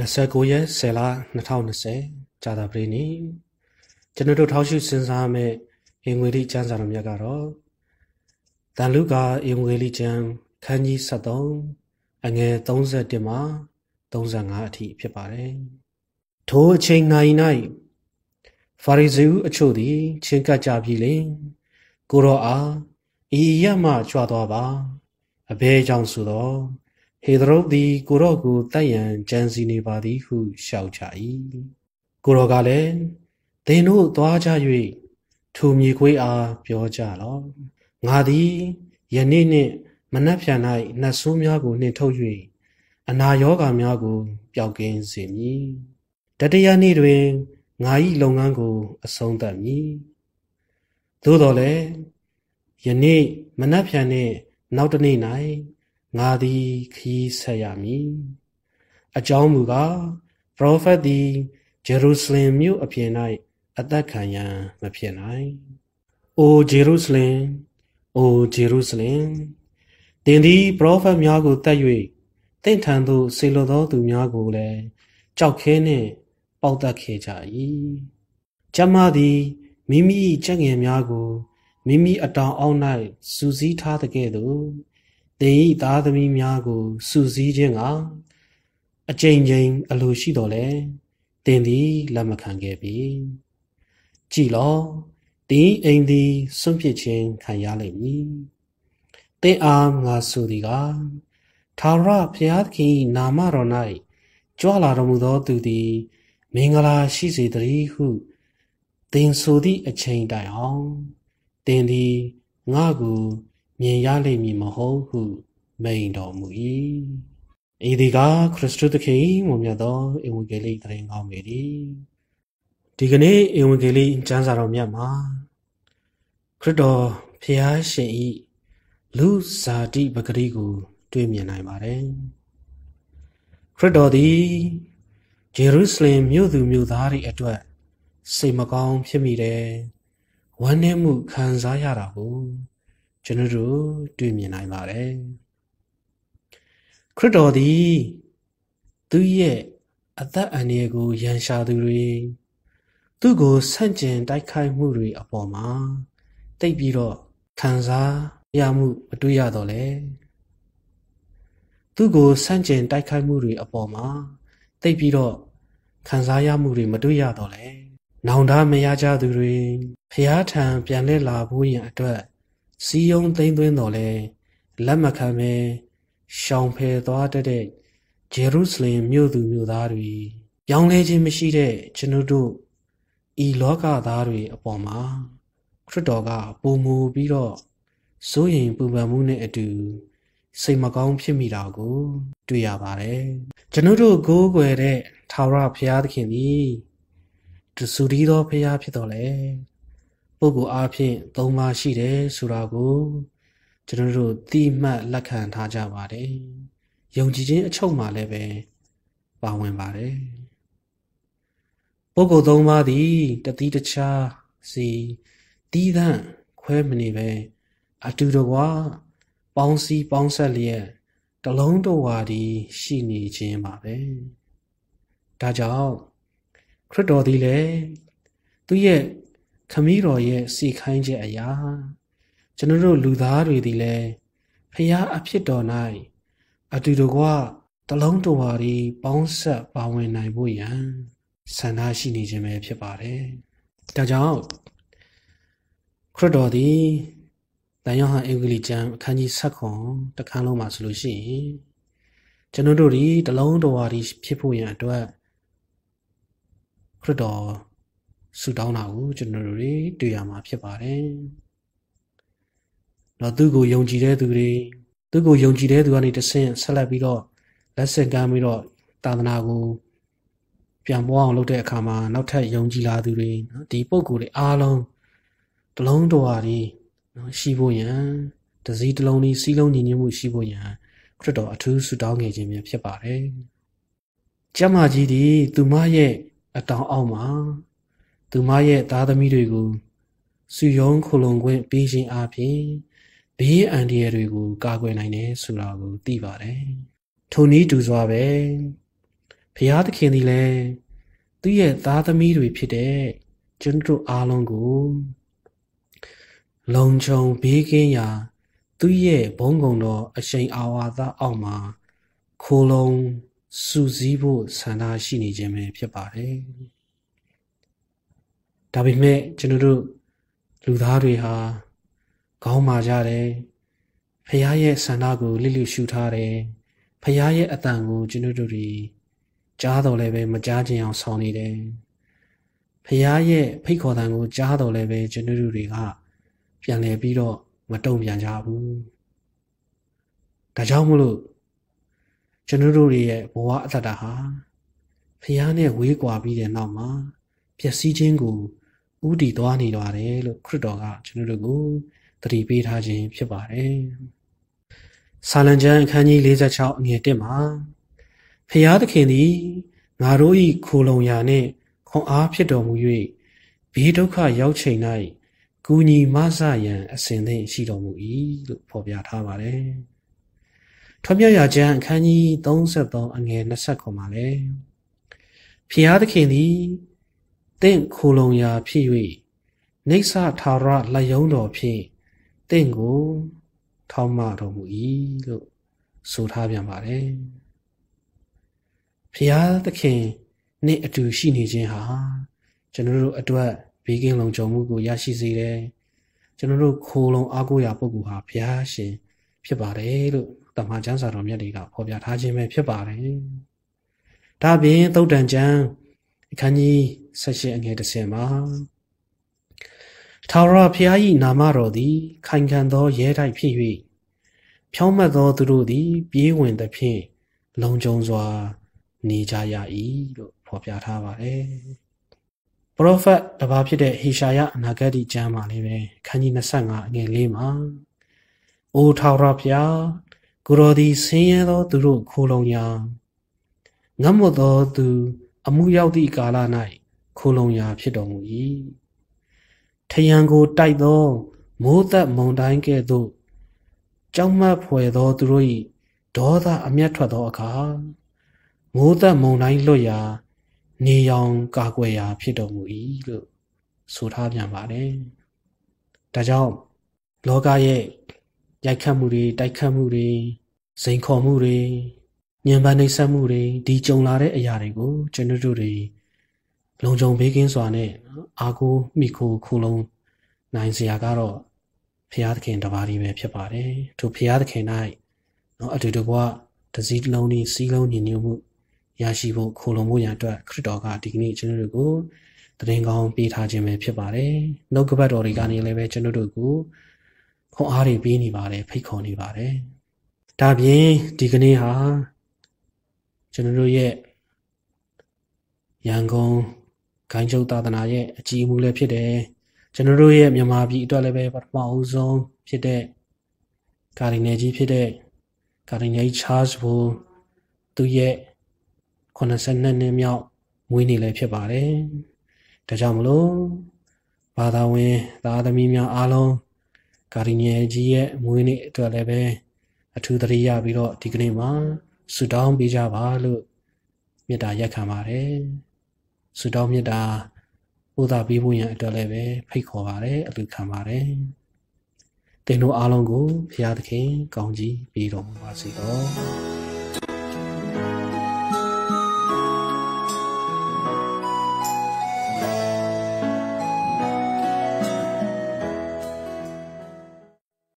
29ရက်10လ2020ကြာသပတေးနေ့ကျွန်တော်တို့ထောက်ရှုစဉ်းစားမယ့်အင်္ဂွေလိကျမ်းစာတော်မြတ်ကတော့တန်လုကာအင်္ဂွေလိကျမ်းခန်းကြီး73အငယ်31မှ35အထိဖြစ်ပါတယ်။ထိုအချိန်၌ဖာရိဇေအချို့သည်ချင်းကပ်ကြပြီလျှင်ကိုရောအားဤရမှကြွသွားပါအဘဲကြောင့်ဆိုသောဟေသရုပ်သည်ကိုရော့ကိုတတ်ရန်ကြံစီနေပါသည်ဟုလျှောက်ကြ၏ကိုရော့ကလည်းသင်တို့သွားကြ၍ထိုမြေခွေးအားပြောကြလော့ငါသည်ယနေ့နှင့်မနက်ဖြန်၌နှဆိုးများကိုနှင်ထုတ်၍အနာရောဂါများကိုပျောက်ကင်းစေမည်တတိယနေ့တွင်ငါ၏လုပ်ငန်းကိုအဆုံးသတ်မည်သို့တော်လည်းယနေ့မနက်ဖြန်နှင့်နောက်တစ်နေ့၌ငါသည်ခရီးဆက်ရမည်အကြောင်းမူကားပရောဖက်သည်ဂျေရုဆလင်မြို့အပြင်၌အသက်ခံရန်မဖြစ်နိုင်အိုဂျေရုဆလင်အိုဂျေရုဆလင်သင်သည်ပရောဖက်များကိုတတ်၍သင်ထံသို့ဆေလွတ်သောသူများကိုလည်းကြောက်ခဲနှင့်ပေါက်တတ်ခဲ့ကြ၏ကျမသည်မိမိကြက်ငယ်များကိုမိမိအတောင်အောက်၌စူးစီးထားတဲ့ကဲ့သို့သင်၏သားသမီးများကိုစူးစီးခြင်းကအကြိမ်ကြိမ်အလိုရှိတော်လဲသင်သည်လက်မခံခဲ့ပြီကြည်လောသင်အိမ်သည်စွန့်ပစ်ခြင်းခံရလိမ့်မည်သင်အားငါဆိုသည်ကထာဝရဘုရားသခင်နာမတော်၌ကြွလာတော်မူသောသူသည်မင်္ဂလာရှိစေတည်းဟုသင်ဆိုသည့်အချိန်တိုင်အောင်သင်သည်ငါကိုမြင်ရလိမ့်မည်မဟုတ်ဟုမိန့်တော်မူ၏ဤဒီကခရစ်တုသခင်မွန်မြတ်သောဧဝံဂေလိသတင်းကောင်းပေသည်ဒီကနေ့ဧဝံဂေလိကျမ်းစာတော်မြတ်မှာခရစ်တော်ဖျားရှင်ဤလူဇာတိပဂရိကိုတွေ့မြင်နိုင်ပါတယ်ခရစ်တော်သည်ဂျေရုဆလင်မြို့သူမြို့သားတွေအတွက်စိတ်မကောင်းဖြစ်မိတယ်ဝမ်းနည်းမှုခံစားရတာကိုကျွန်တော်တို့တွေ့မြင်နိုင်ပါတယ်ခရစ်တော်သည်သူရဲ့အသက်အန္တရာယ်ကိုရန်ရှာသူတွေသူ့ကိုဆန့်ကျင်တိုက်ခိုက်မှုတွေအပေါ်မှာတိတ်ပြီးတော့ခံစားရမှုမတွေ့ရတော့လေသူ့ကိုဆန့်ကျင်တိုက်ခိုက်မှုတွေအပေါ်မှာတိတ်ပြီးတော့ခံစားရမှုတွေမတွေ့ရတော့လေနောင်တမရကြသူတွေဖျားထံပြန်လဲလာဖို့ရန်အတွက်စီယုံသိမ့်သွင်းတော်လဲလက်မခံပဲရှောင်ဖယ်သွားတဲ့ဂျေရုဆလင်မြို့သူမြို့သားတွေပြောင်းလဲခြင်းမရှိတဲ့ကျွန်ုပ်တို့ဤလောကသားတွေအပေါ်မှာခရစ်တော်ကပုံမူပြီးတော့စိုးရိမ်ပူပန်မှုနဲ့အတူစိတ်မကောင်းဖြစ်မိတာကိုတွေ့ရပါတယ်ကျွန်ုပ်တို့ကိုးကွယ်တဲ့ထာဝရဘုရားသခင်သည်တဆူတီးသောဘုရားဖြစ်တော်လဲပုဂ္ဂိုလ်အားဖြင့်သုံးပါးရှိတယ်ဆိုတာကိုကျွန်တော်တို့သိမှတ်လက်ခံထားကြပါတယ်။ယုံကြည်ခြင်းအချုပ်မှာလည်းပဲပါဝင်ပါတယ်။ပုဂ္ဂိုလ်သုံးပါးသည်တသီးတခြားစီတီးသန့်ခွဲမနေပဲအတူတကွပေါင်းစည်းပေါင်းဆက်လျက်တလုံးတဝါဒီရှိနေခြင်းပါပဲ။ဒါကြောင့်ခရစ်တော်သည်လည်းသူရဲ့ခမည်းတော်ရဲ့စီခိုင်းချက်အရာကျွန်တော်တို့လူသားတွေသည်လည်းဖျားအဖြစ်တော်၌အတူတကွတလုံးတဝါဒီပေါင်းဆက်ပါဝင်နိုင်ဖို့ရန်ဆန္ဒရှိနေခြင်းပဲဖြစ်ပါတယ်။ဒါကြောင့်ခရစ်တော်သည်တန်ယောဟန်အင်္ဂလိပ်ကျမ်းအခန်းကြီး7တခန်းလုံးမှာဆိုလို့ရှိရင်ကျွန်တော်တို့ဒီတလုံးတဝါဒီဖြစ်ဖို့ရန်အတွက်ခရစ်တော်ဆုတောင်းတာကိုကျွန်တော်တို့တွေ့ရမှာဖြစ်ပါတယ်။တော့သူ့ကိုယုံကြည်တဲ့သူတွေသူ့ကိုယုံကြည်တဲ့သူကနေတဆင့်ဆက်လက်ပြီးတော့လက်ဆင့်ကမ်းပြီးတော့သာသနာကိုပြန်ပွားအောင်လုပ်တဲ့အခါမှာနောက်ထပ်ယုံကြည်လာသူတွေနော်ဒီပုံကိုယ်တွေအားလုံးတလုံးတော်ဟာဒီနော်ရှိဖို့ရန်တစည်းတလုံးဒီစီးလုံးညီညွတ်မှုရှိဖို့ရန်ခရစ်တော်အထူးဆုတောင်းခဲ့ခြင်းပဲဖြစ်ပါတယ်။ကျမ်းမာကြီးဒီသူမရဲ့အတောင်အောက်မှာသူမရဲ့သားသမီးတွေကိုစုယုံခုလုံခွင့်ပေးခြင်းအပြင်ဘေးအန္တရာယ်တွေကိုကာကွယ်နိုင်တယ်ဆိုတာကိုသိပါတယ်။ထိုနည်းတူစွာပဲဖျားသခင်သည်လည်းသူ့ရဲ့သားသမီးတွေဖြစ်တဲ့ကျွန်တို့အားလုံးကိုလုံခြုံဘေးကင်းရာသူ့ရဲ့ဘုန်းကုံတော်အရှိန်အာဝါဒအောက်မှာခိုးလုံစုစည်းဖို့ဆန္ဒရှိနေခြင်းပဲဖြစ်ပါတယ်။ဒါပေမဲ့ကျွန်တော်တို့လူသားတွေဟာခေါင်းမာကြတယ်။ဖခင်ရဲ့ဆန္ဒကိုလစ်လျူရှုထားတယ်။ဖခင်ရဲ့အတန်ကိုကျွန်တော်တို့တွေကြားတော်လည်းပဲမကြားခြင်းအောင်ဆောင်နေတယ်။ဖခင်ရဲ့ဖိတ်ခေါ်တန်ကိုကြားတော်လည်းပဲကျွန်တော်တို့တွေကပြန်လည်ပြီးတော့မတုံ့ပြန်ကြဘူး။ဒါကြောင့်မို့လို့ကျွန်တော်တို့ရဲ့ဘဝအတ္တဟာဖခင်နဲ့ဝေးကွာပြီးတဲ့နောက်မှာပျက်စီးခြင်းကိုဥတည်သွားနေပါတယ်လို့ခရစ်တော်ကကျွန်တော်တို့ကိုသတိပေးထားခြင်းဖြစ်ပါတယ်။စာလံကျမ်းအခန်းကြီး46အငယ်1မှာဖခင်သခင်သည်ငါတို့၏ခိုလုံရာနှင့်ခွန်အားဖြစ်တော်မူ၍ဘေးဒုက္ခရောက်ချိန်၌ကူညီမဆရန်အစဉ်သင့်ရှိတော်မူ၏လို့ဖော်ပြထားပါတယ်။ထွတ်မြတ်ရာကျမ်းအခန်းကြီး33အငယ်29မှာလည်းဖခင်သခင်သည်တင့်ခိုလုံရာဖြစ်၍နိစ္စထာဝရလက်ယုံတော်ဖြင့်တင့်ကိုထောက်မတော်မူ၏လို့ဆိုထားပြန်ပါတယ်။ဖခင်သခင်နဲ့အတူရှိနေခြင်းဟာကျွန်တော်တို့အတွက်ဘေးကင်းလုံခြုံမှုကိုရရှိစေတယ်။ကျွန်တော်တို့ခိုလုံအားကိုးရာပုဂ္ဂိုလ်ဟာဘုရားရှင်ဖြစ်ပါတယ်လို့တမန်ကျမ်းစာတော်မြတ်တွေကဖော်ပြထားခြင်းပဲဖြစ်ပါတယ်။ဒါပြင်သုတ်တန်ကျမ်းအခန်းကြီး18အငယ်10မှာထာဝရဘုရား၏နာမတော်သည်ခိုင်ခံသောရဲတိုက်ဖြစ်၍ဖြောင့်မတ်သောသူတို့သည်ပြေးဝင်သဖြင့်လုံခြုံစွာနေကြရ၏လို့ဖော်ပြထားပါတယ်။ပရောဖက်တစ်ပါးဖြစ်တဲ့ဟေရှာယအနာဂတ်ကျမ်းမှာလည်းပဲခန်းကြီး25အငယ်4မှာအိုထာဝရဘုရားကိုတော်သည်ဆင်းရဲသောသူတို့ခိုလုံရာငတ်မွတ်သောသူအမှုရောက်သည့်ကာလ၌ခိုလုံရာဖြစ်တော်မူ၏ထယံကိုတိုက်သောမိုးသက်မုန်တိုင်းကဲ့သို့ကြောက်မက်ဖွယ်သောသူတို့၏ဒေါသအမျက်ထွက်သောအခါမိုးသက်မုန်တိုင်းလွတ်ရာနေရောင်ကာကွယ်ရာဖြစ်တော်မူ၏လို့ဆိုထားပြန်ပါတယ်။ဒါကြောင့်လောကရဲ့ရိုက်ခတ်မှုတွေတိုက်ခတ်မှုတွေစိန်ခေါ်မှုတွေညှဉ်းပန်းနှိပ်စက်မှုတွေဒီကြုံလာတဲ့အရာတွေကိုကျွန်တော်တို့တွေလုံခြုံဘေးကင်းစွာနဲ့အားကိုးမိခိုခိုလုံနိုင်စရာကတော့ဘုရားသခင်တပါးတည်းပဲဖြစ်ပါတယ်။ထိုဘုရားသခင်၌အတူတကွတစည်းလုံးနဲ့စီးလုံးညီညွတ်မှုရရှိဖို့ခိုလုံမှုရန်အတွက်ခရစ်တော်ကဒီကနေ့ကျွန်တော်တို့ကိုတရင်ကောင်းပေးထားခြင်းပဲဖြစ်ပါတယ်။နှုတ်ကပတ်တော်တွေကနေလည်းပဲကျွန်တော်တို့ကိုခွန်အားတွေပေးနေပါတယ်ဖိတ်ခေါ်နေပါတယ်။ဒါပြင်ဒီကနေ့ဟာကျွန်တော်တို့ရဲ့ရန်ကုန်ဂိုင်းချုပ်သာသနာရဲ့အကြီးအမှုလည်းဖြစ်တယ်ကျွန်တော်တို့ရဲ့မြန်မာပြည်အတွက်လည်းပဲပထမအဦးဆုံးဖြစ်တဲ့ကာဒီနယ်ကြီးဖြစ်တဲ့ကာဒီနယ်ချားစ်ဘူသူရဲ့82နှစ်မြောက်မွေးနေ့လည်းဖြစ်ပါတယ်ဒါကြောင့်မလို့ဘာသာဝင်သားသမီးများအားလုံးကာဒီနယ်ကြီးရဲ့မွေးနေ့အတွက်လည်းပဲအထူးသတိရပြီးတော့ဒီကနေ့မှာဆုတောင်းပေးကြပါလို့မေတ္တာရက်ခံပါတယ်ဆုတောင်းမေတ္တာပို့သပေးဖို့ရန်အတွက်လည်းပဲဖိတ်ခေါ်ပါတယ်အလူခံပါတယ်သင်တို့အားလုံးကိုဘုရားသခင်ကောင်းကြီးပေးတော်မူပါစေတော့